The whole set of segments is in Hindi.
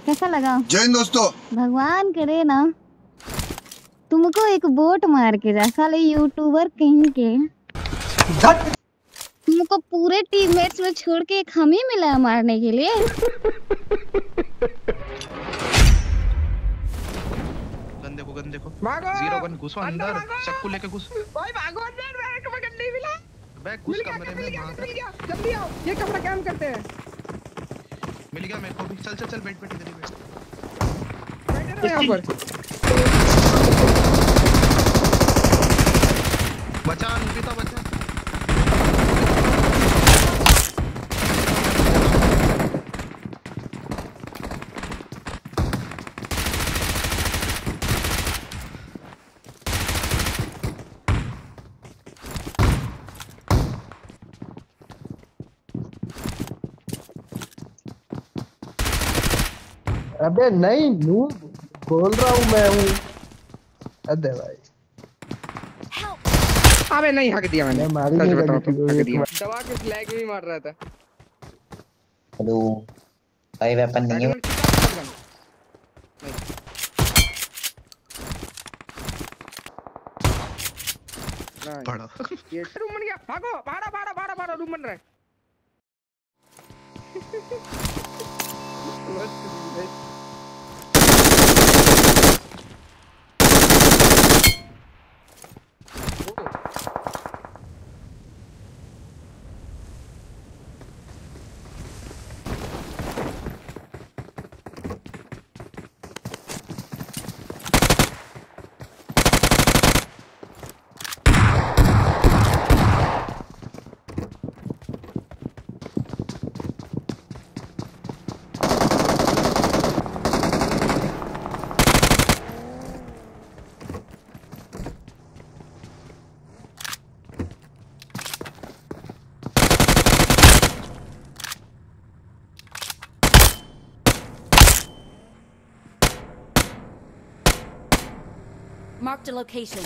कैसा लगा? जय हिंद दोस्तों। भगवान करे ना तुमको एक बोट मार के जा, साले यूट्यूबर कहीं के। तुमको पूरे टीममेट्स में छोड़ के एक हम ही मिला मारने के लिए। गन देखो 01 घुसो अंदर, चक्कू लेके घुस भाई भागो अंदर, मेरे को गन नहीं मिला। बे घुस कमरे में, मिल गया, जल्दी आओ, ये कमरा कैम करते हैं। मिल गया मेरे को भी। चल चल चल, बैठ बैठ इधर ही बैठ। बैठे रहो यहां पर। बचा अनुपिता, बचा। अबे नहीं, नूब बोल रहा हूँ मैं हूँ। अबे भाई, अबे नहीं, हक दिया मैंने। मारी नहीं लगी थी, हक दिया। दबा के फ्लैग में मार रहा था। हेलो भाई, वेपन नहीं है। बड़ा ये रूम बन गया, भागो, भाड़ा रूम बन रहा है। Marked a location.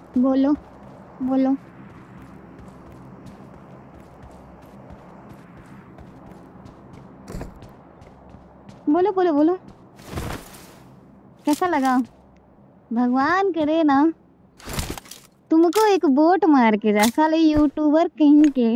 बोलो बोलो। बोलो बोलो बोलो। कैसा लगा? भगवान करे ना तुमको एक बोट मार के जा, साले यूट्यूबर कहीं के।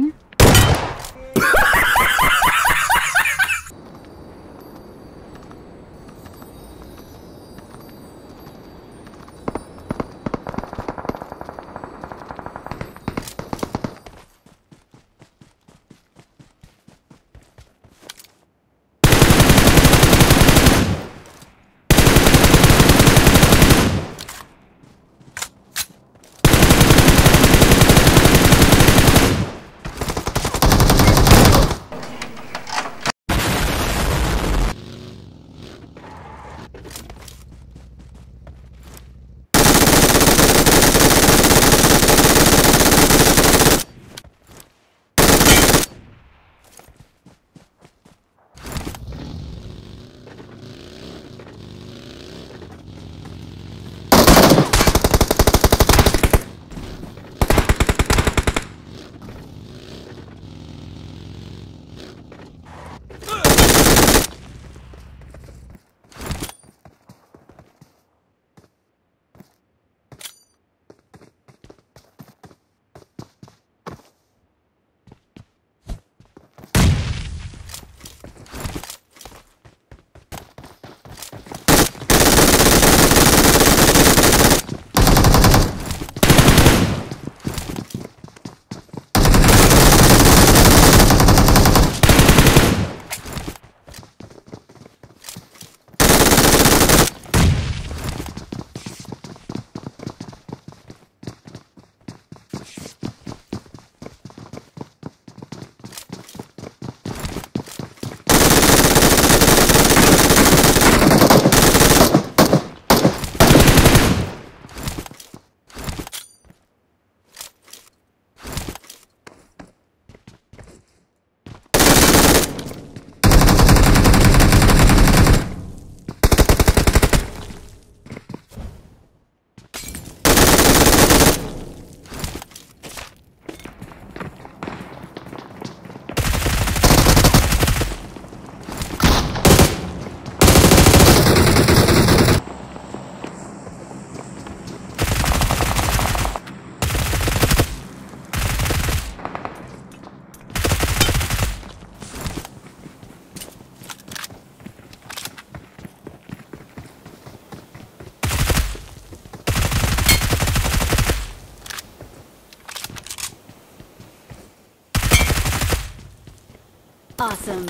Awesome.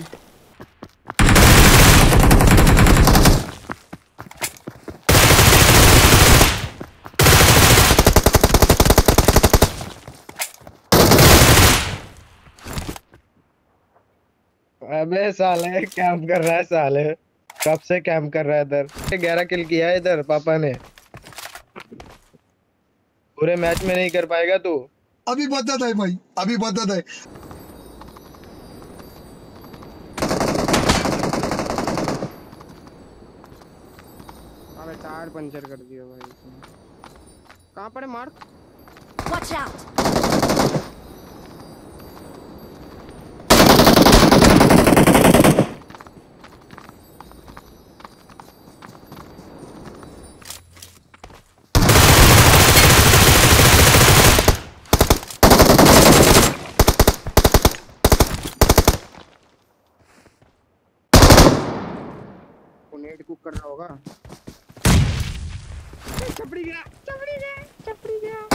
अबे साले कैंप कर रहा है साले, कब से कैंप कर रहा है इधर। 11 किल किया है इधर पापा ने, पूरे मैच में नहीं कर पाएगा तू। अभी बदत है भाई, अभी बदत है। अबे टायर पंचर कर दिया भाई इसने। कहाँ पर है Mark? Watch out! Nate cook कर रहा होगा। चपड़ी गया, चपड़ी गया, चपड़ी गया।